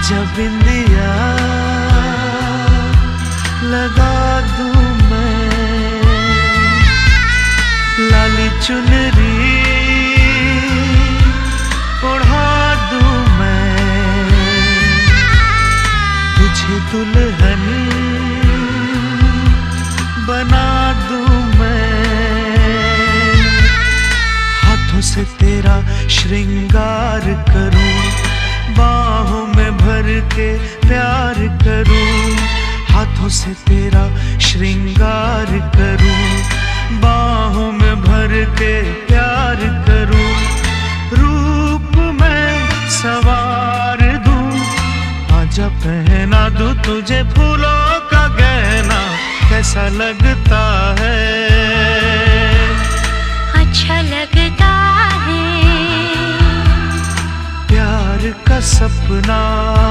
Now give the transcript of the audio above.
जब बिंदिया लगा दूं मैं, लाली चुनरी ओढ़ा दूं मैं, तुझे दुल्हन बना दूं मैं, हाथों से तेरा श्रृंगार करूं, बाहों में भर के प्यार करूं, हाथों से तेरा श्रृंगार करूं, बाहों में भर के प्यार करूं, रूप में सवार दूं, आजा पहना दूं तुझे फूलों का गहना, कैसा लगता है? अच्छा लगता है। प्यार का सपना